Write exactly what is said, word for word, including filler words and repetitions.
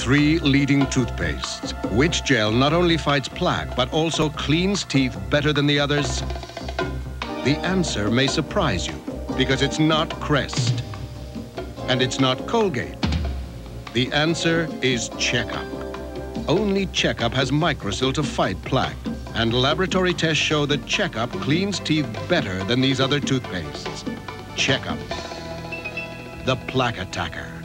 three leading toothpastes. Which gel not only fights plaque, but also cleans teeth better than the others? The answer may surprise you, because it's not Crest. And it's not Colgate. The answer is Checkup. Only Checkup has microsil to fight plaque. And laboratory tests show that Checkup cleans teeth better than these other toothpastes. Checkup, the plaque attacker.